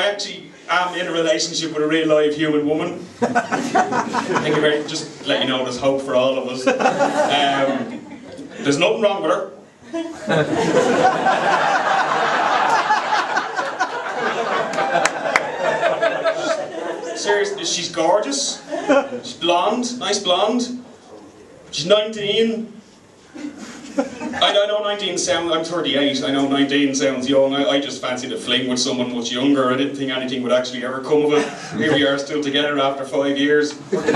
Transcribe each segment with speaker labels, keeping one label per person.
Speaker 1: actually am in a relationship with a real live human woman. Thank you very much. Just to let you know there's hope for all of us. There's nothing wrong with her. Seriously, she's gorgeous. She's blonde, nice blonde. She's 19. I know 19 sounds, I'm 38, I know 19 sounds young. I just fancied a fling with someone much younger. I didn't think anything would actually ever come of it. Here we are still together after 5 years.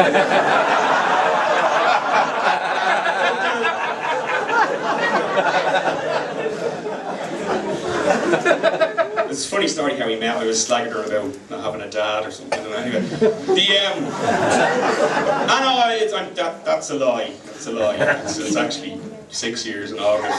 Speaker 1: It's a funny story how we met. I was slagging her about not having a dad or something. Anyway, that's a lie. That's a lie. It's actually 6 years in August.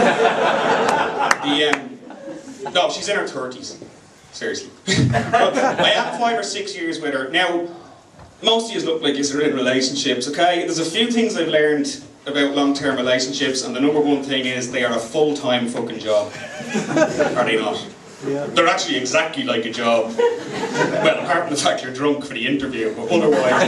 Speaker 1: No, she's in her 30s. Seriously. I had 5 or 6 years with her. Now, most of you look like you're in relationships, okay? There's a few things I've learned about long-term relationships, and the number one thing is they are a full-time fucking job. Are they not? Yeah. They're actually exactly like a job. Well, apart from the fact you're drunk for the interview, but otherwise...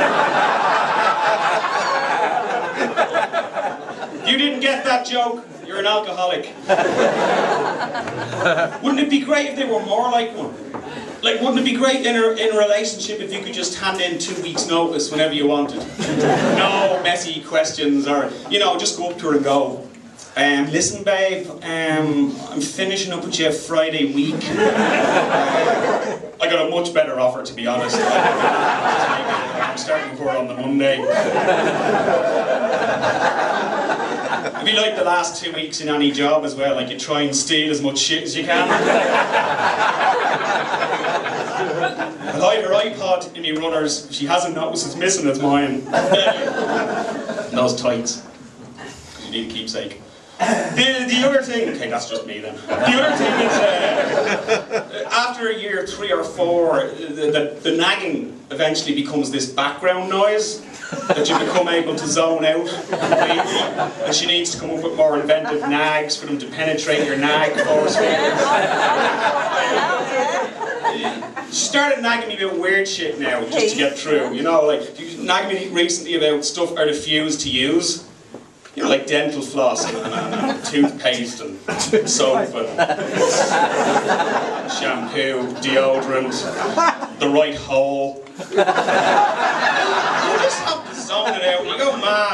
Speaker 1: You didn't get that joke? You're an alcoholic. Wouldn't it be great if they were more like one? Like, wouldn't it be great in a relationship if you could just hand in 2 weeks' notice whenever you wanted? No messy questions, or, you know, just go up to her and go, listen babe, I'm finishing up with you Friday week. I got a much better offer, to be honest. I'm starting for her on the Monday. It'd be like the last 2 weeks in any job as well, like you try and steal as much shit as you can. I'll hide her iPod in me runners. If she hasn't noticed it's missing, it's mine. And those tights. You need a keepsake. The other thing, okay, that's just me then. The other thing is, after a year 3 or 4, the nagging eventually becomes this background noise that you become able to zone out completely, and she needs to come up with more inventive nags for them to penetrate your nag forcefully. She started nagging me about weird shit now, just to get through, you know, like, she nagged me recently about stuff I refuse to use. You know, like dental floss and toothpaste and soap and shampoo, deodorant, the right hole. You just have to zone it out, you go mad.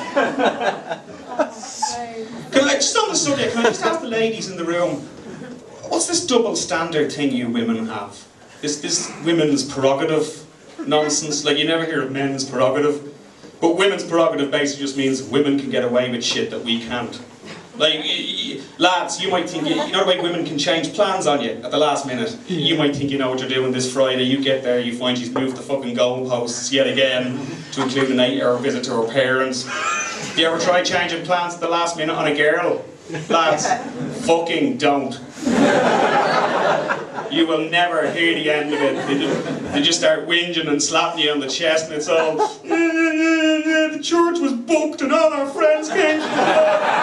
Speaker 1: Just on the subject, can I just ask the ladies in the room, what's this double standard thing you women have? This women's prerogative nonsense? Like, you never hear of men's prerogative. But women's prerogative basically just means women can get away with shit that we can't. Like, lads, you might think, you know the way women can change plans on you at the last minute? You might think you know what you're doing this Friday, you get there, you find she's moved the fucking goalposts yet again to include an 8-hour visit to her parents. You ever try changing plans at the last minute on a girl? Lads, fucking don't. You will never hear the end of it. They just start whinging and slapping you on the chest, and it's all, the church was booked and all our friends came.